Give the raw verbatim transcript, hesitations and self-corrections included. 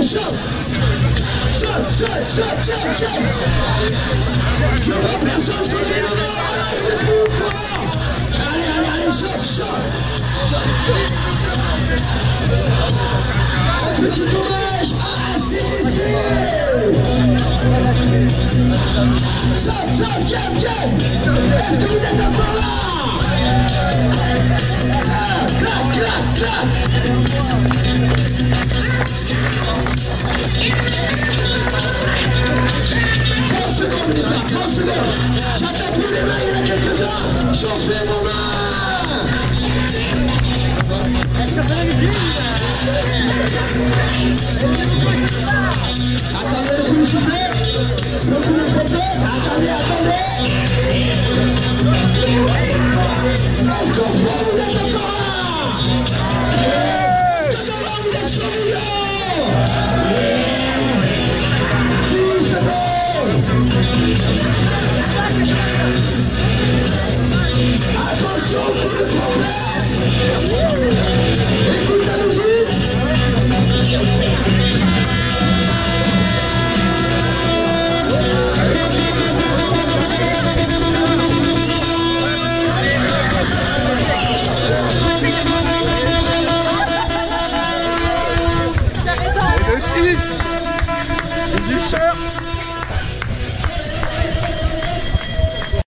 chope. Chope, chope, chope, chope, chope. Je vois personne, je te dis non, voilà, je ne plus quoi. Allez, allez, allez, chope, chope. Un petit hommage à A C D C. Chope, chope, chope, chope. Est-ce que vous êtes encore là? Clac, clac, clac. trente secondes, les gars, trente secondes. J'attends plus les mains, il y en a quelques-uns. Chauffez vos mains. Attendez, vous me soufflez. Vous me trompez. Attendez, attendez. Est-ce qu'on voit, vous êtes encore là? Est-ce que devant vous êtes chaud, dix secondes. Attention, coup de trompette.